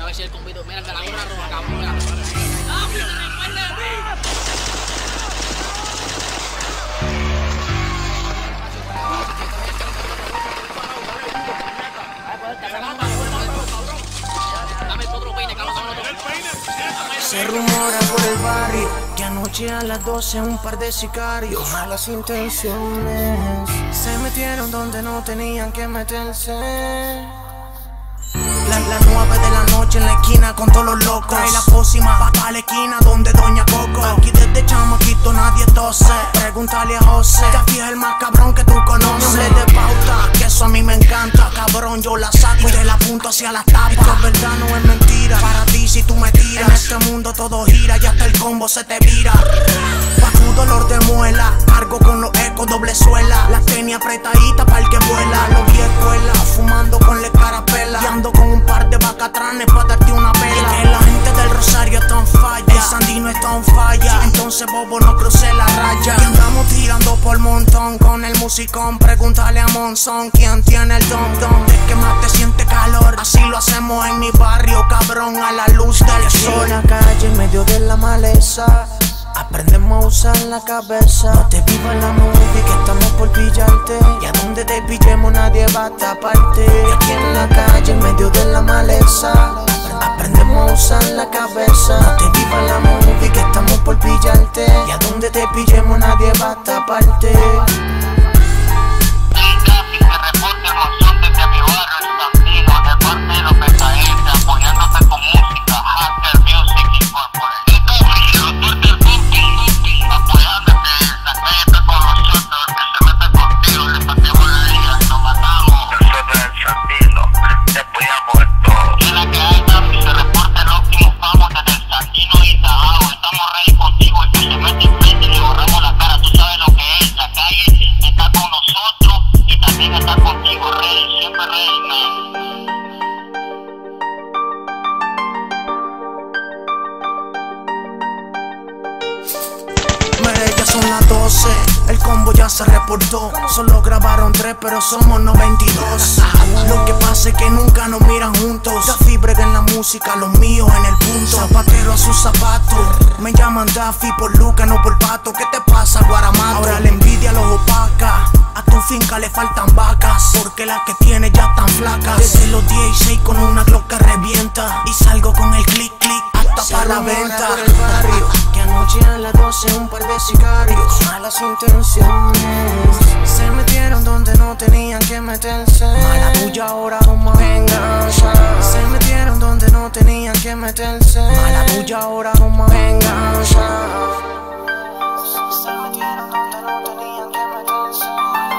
ver si el convito. Mira, que la gorra roja, cabrón. ¡Ah, pero recuerda de mí! Se rumora por el barrio que anoche a las 12 un par de sicarios con malas intenciones se metieron donde no tenían que meterse. Las 9 de la noche en la esquina con todos los locos. Trae la pócima pa' la esquina donde Doña Coco. Aquí desde chamaquito nadie tose. Pregúntale a José, Cafi es el más cabrón que tú conoces. No hables de pauta, que eso a mí me encanta. Cabrón, yo la saco y te la apunto hacia las tapas. Esto es verdad, no es mentira. Para ti si tú me tiras. En este mundo todo gira y hasta el combo se te vira. Pa' tu dolor de muela, cargo con los ecos doble suela. Las tenis apretaditas para el que vuela. Los vi escuela, fumando con la carapela. Y ando con un par de bacatranes pa' darte una pela. Que la gente del Rosario está en falla, el Sandino está en falla. Entonces bobo no crucé la raya. Y andamos tirando por montón con el musicón. Pregúntale a Monzón quién tiene el don. De que más te siente calor, así lo hacemos en mi barrio, cabrón, a la luz del sol. En la calle en medio de la maleza aprendemos a usar la cabeza. No te viva la movie que estamos por pillarte. Y a donde te pillemos nadie va a taparte. Y aquí en la calle en medio de la maleza aprendemos a usar la cabeza. No te viva la movie que estamos por pillarte. Y a donde te pillemos nadie va a taparte. Ya son las 12, el combo ya se reportó. Solo grabaron 3 pero somos 92. Lo que pasa es que nunca nos miran juntos. Daffy brega en la música, los míos en el punto. Zapatero a sus zapatos, me llaman Daffy por Luca, no por Pato. ¿Qué te pasa, Guaramato? Ahora la envidia los opaca. A tu finca le faltan vacas, porque las que tiene ya están flacas. Desde los 16 con una Glock que revienta. Y salgo con el click click hasta para la venta. Por el barrio que anoche a las 12 un par de sicarios con malas intenciones se metieron donde no tenían que meterse. Mala tuya ahora con más venganza. Se metieron donde no tenían que meterse. Mala tuya ahora con más venganza. Se metieron donde no tenían que meterse.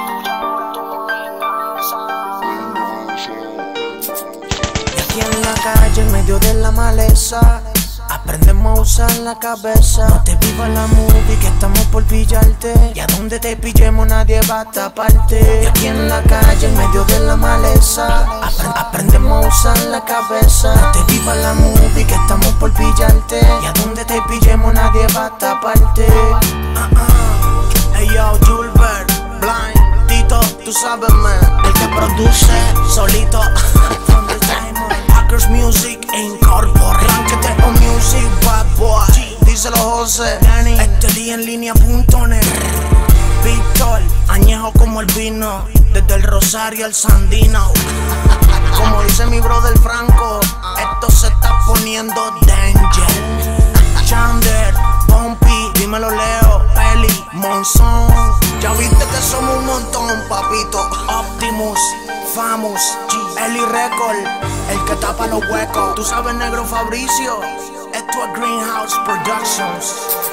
Y aquí en la calle en medio de la maleza aprendemos a usar la cabeza. No te viva la movie que estamos por pillarte. Y a donde te pillemos nadie va a taparte. Y aquí en la calle en medio de la maleza aprendemos a usar la cabeza. No te viva la movie que estamos por pillarte. Y a donde te pillemos nadie va a taparte. Hey yo, Julbert, Blind, Tito, tú sabes, man. El que produce solito. Hackers Music Incorporated. Ranqueteo Music, Bad Boy. Díselo José, Estelienlinea.net. Víctor, añejo como el vino. Desde el Rosario al Sandino. Como dice mi brother Franco, esto se está poniendo danger. Chander, Bumpy, dímelo Leo, Peli, Monzón. Ya viste que somos un montón, papito. Optimus, Famous, Eli Record, el que tapa los huecos. Tú sabes, negro Fabricio, esto es Greenhouse Productions.